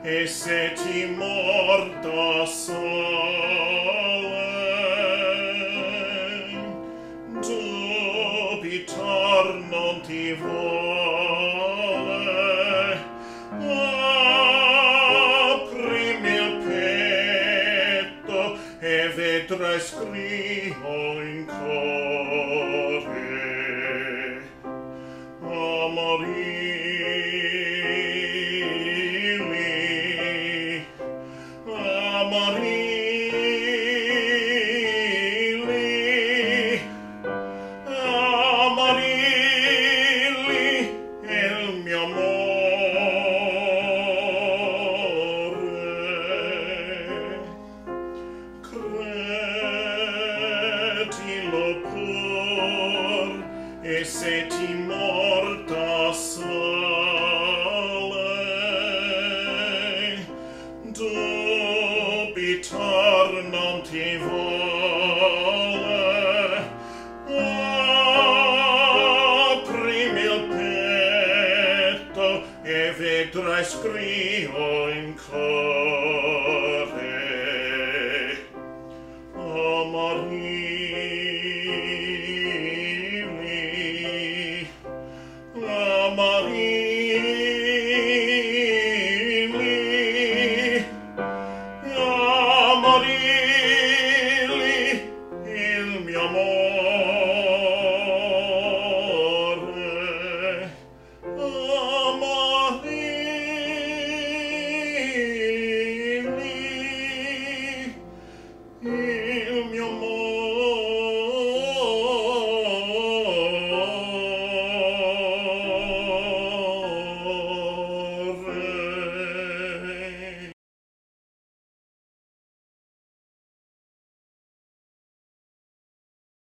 e se ti morta sole, dubitar non ti vuole. Aprimi il petto e vedrai scrivo in core. Amarilli, Amarilli, Amarilli, è il mio amore. Credilo pur, e se ti morta sole, dubitar non ti vuole. Aprimi il petto e vedrai scrivo in core. Amarilli.